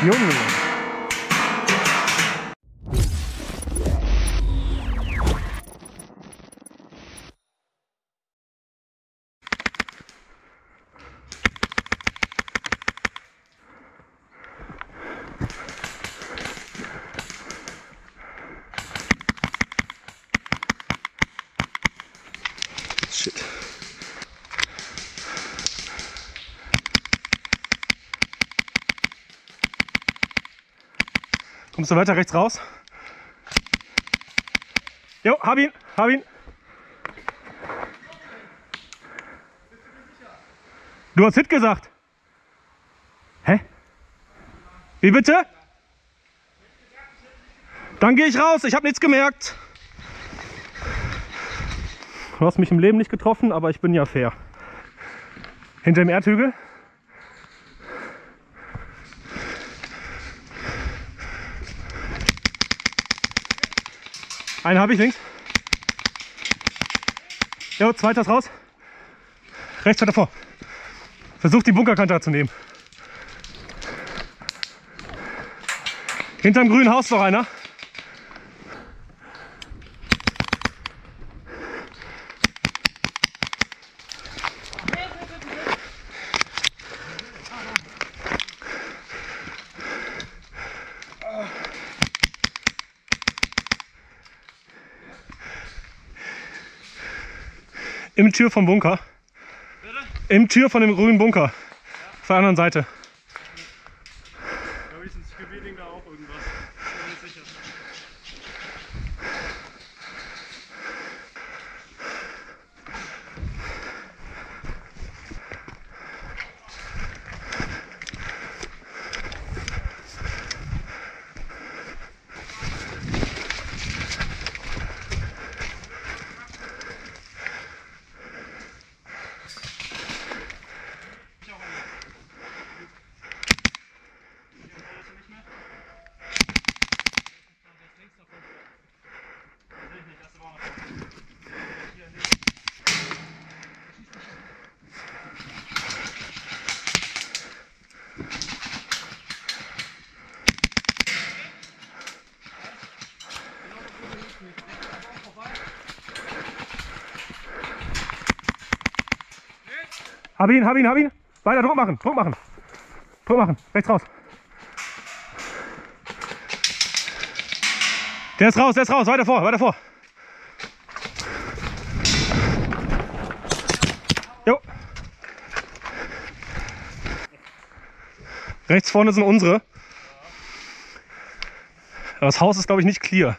Junge. Shit. Kommst du weiter rechts raus? Jo, hab ihn, hab ihn. Du hast Hit gesagt. Hä? Wie bitte? Dann gehe ich raus, ich habe nichts gemerkt. Du hast mich im Leben nicht getroffen, aber ich bin ja fair. Hinter dem Erdhügel. Einen habe ich links. Jo, zweiter ist raus. Rechts weiter vor. Versuch die Bunkerkante zu nehmen. Hinterm grünen Haus noch einer. Im Tür vom Bunker. Bitte? Im Tür von dem grünen Bunker. Ja. Auf der anderen Seite. Da ist das Gewehr da auch irgendwas. Ich bin nicht sicher. Hab ihn, hab ihn, hab ihn. Weiter Druck machen, Druck machen. Druck machen, rechts raus. Der ist raus, weiter vor, weiter vor. Jo. Rechts vorne sind unsere. Aber das Haus ist, glaube ich, nicht clear.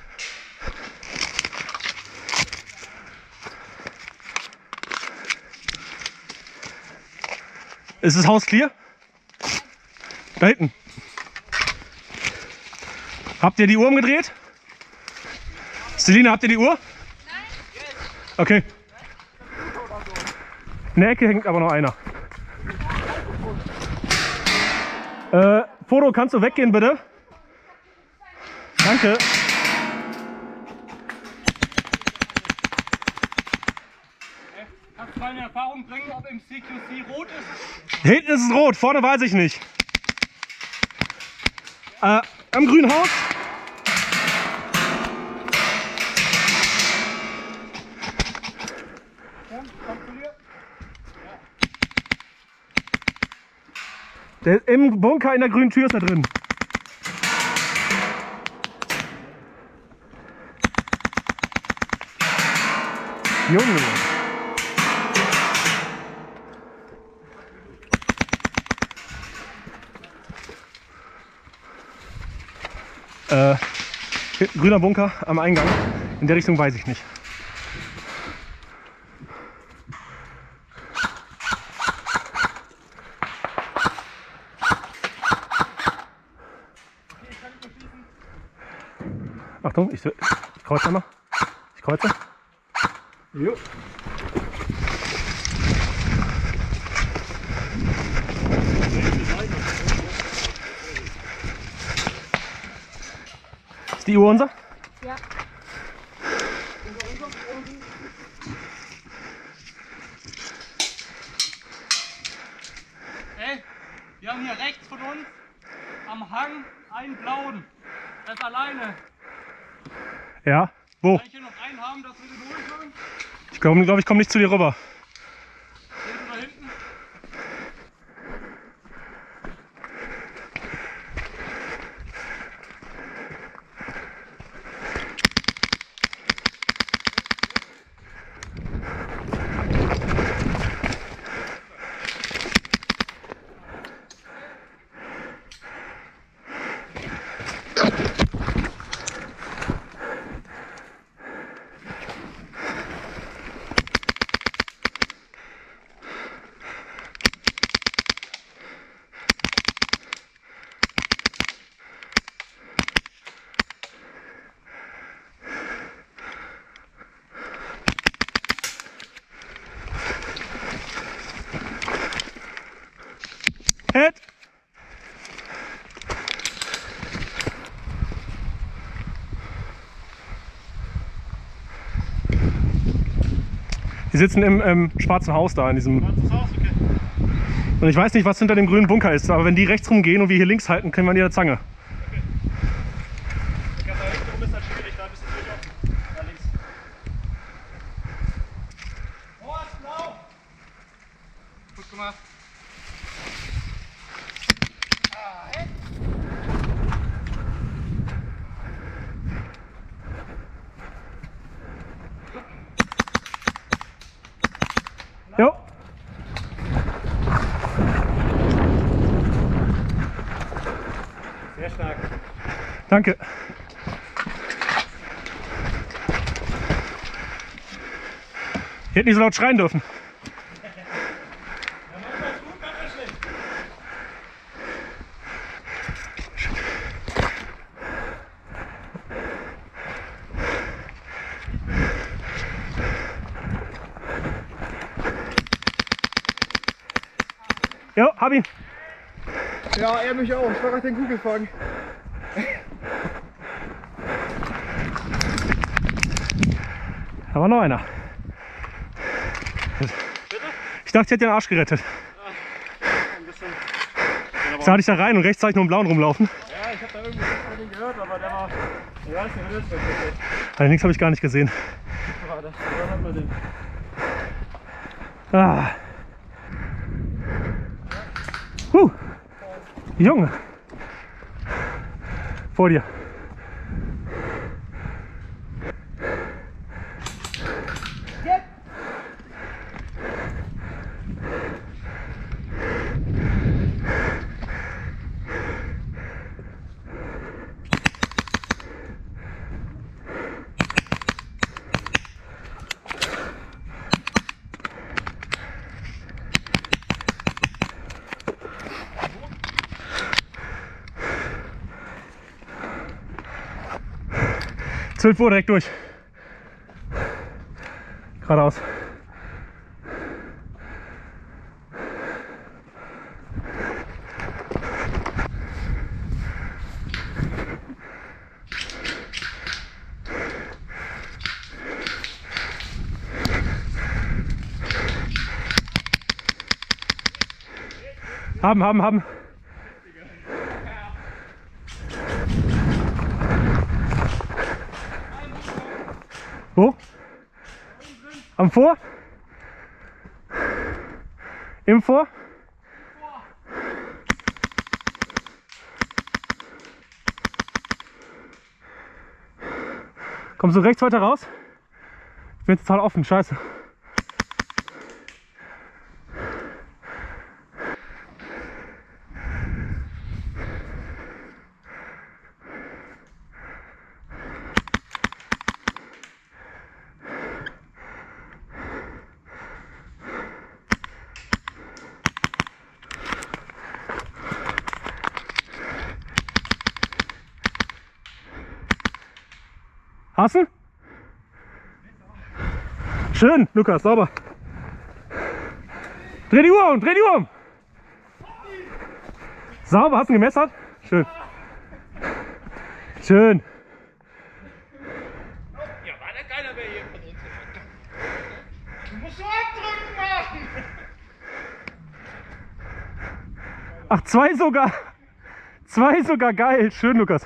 Ist das Haus clear? Da hinten. Habt ihr die Uhr umgedreht? Selina, habt ihr die Uhr? Nein. Okay. In der Ecke hängt aber noch einer. Foto, kannst du weggehen, bitte? Danke. Kannst du mal eine Erfahrung bringen, ob im CQC rot ist? Hinten ist es rot, vorne weiß ich nicht. Am grünen Haus. Der ist im Bunker in der grünen Tür ist da drin. Junge. Grüner Bunker am Eingang. In der Richtung weiß ich nicht. Achtung, ich kreuze einmal. Ich kreuze. Jo. Ist die Uhr unser? Ja. Hey, wir haben hier rechts von uns am Hang einen blauen. Das ist alleine. Ja, wo? Kann ich hier noch einen haben, dass wir den holen können? Ich glaube, ich komme nicht zu dir rüber. Hinten oder hinten? Hit! Die sitzen im schwarzen Haus da in diesem. Schwarzes Haus, okay. Und ich weiß nicht, was hinter dem grünen Bunker ist, aber wenn die rechts rumgehen und wir hier links halten, kriegen wir die eine Zange. Okay. Ich glaube, da hinten rum ist halt schwierig, da bist du durch offen. Da links. Oh, ist blau! Gut gemacht. Jo. Sehr stark. Danke. Ich hätte nicht so laut schreien dürfen. Ja, manchmal ist gut, manchmal schlecht. Jo, hab ihn. Ja, er mich auch. Ich war gerade den Kugelfang. Da war noch einer. Ich dachte, ich hätte den Arsch gerettet. Ein bisschen. Jetzt hatte ich da rein und rechts sah ich nur einen blauen rumlaufen. Ja, ich habe da irgendwie von den gehört, aber der war. Ich weiß nicht, wer das ist. Allerdings habe ich gar nicht gesehen. Aber das hat man den. Ah. Junge. Vor dir. Zwölf Uhr direkt durch. Geradeaus. Haben. Wo? Am Vor? Im Vor? Kommst du rechts weiter raus? Ich bin total offen, scheiße. Hast du? Schön, Lukas, sauber. Dreh die Uhr um, dreh die Uhr um. Sauber, hast du ihn gemessert? Schön. Schön. Ja, war der keiner mehr hier von uns. Du musst so abdrücken machen! Ach, zwei sogar. 2 sogar, geil. Schön, Lukas.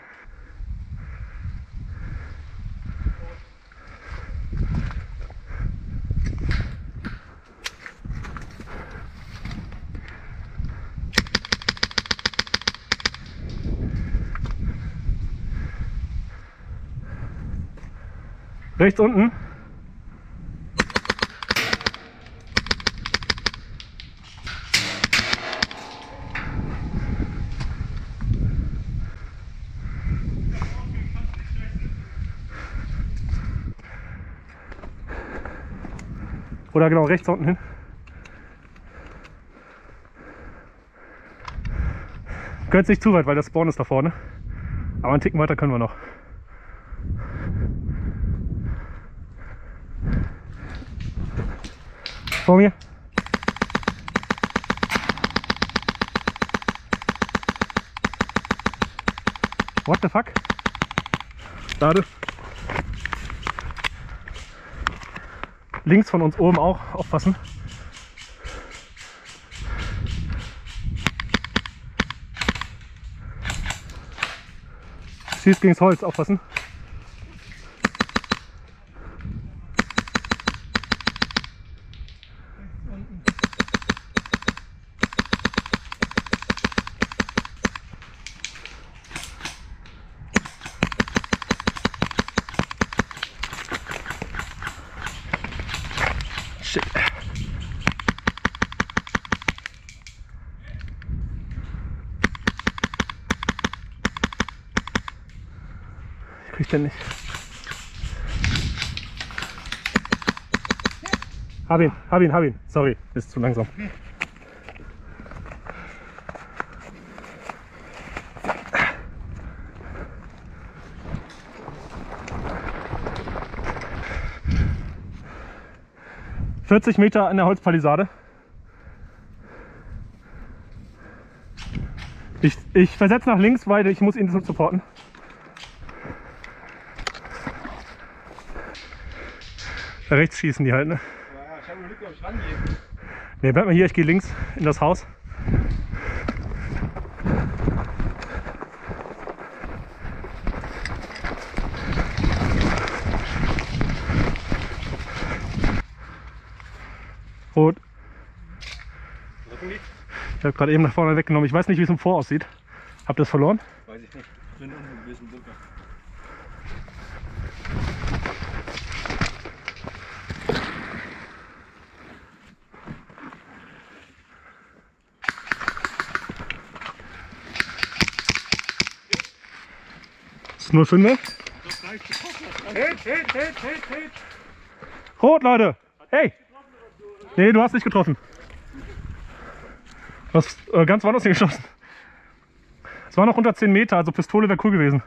Rechts unten. Oder genau rechts unten hin. Gehört nicht zu weit, weil der Spawn ist da vorne. Aber einen Ticken weiter können wir noch. Vor mir. What the fuck? Schade. Links von uns oben auch aufpassen. Schießt gegen das Holz, aufpassen. Shit. Ich krieg den nicht. Hab ihn. Sorry, ist zu langsam. 40 Meter an der Holzpalisade. Ich versetze nach links, weil ich muss ihn supporten. Da rechts schießen die halt, ne? Ja, ich habe überlegt, ob ich rangehe. Ne, bleib mal hier, ich gehe links in das Haus. Rot. Ich habe gerade eben nach vorne weggenommen. Ich weiß nicht, wie es im Vor aussieht. Habt ihr es verloren? Weiß ich nicht. Ich bin unten ein bisschen dunkel. Ist nur 5. Hit. Rot, Leute! Hey! Nee, du hast nicht getroffen. Du hast ganz woanders hingeschossen. Es war noch unter 10 Meter, also Pistole wäre cool gewesen.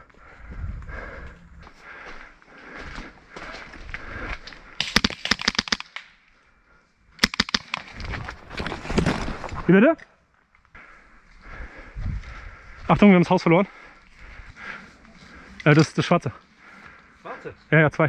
Wie bitte? Achtung, wir haben das Haus verloren. Das ist das Schwarze. Schwarze? Ja, 2.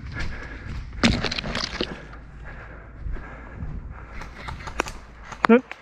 Ne?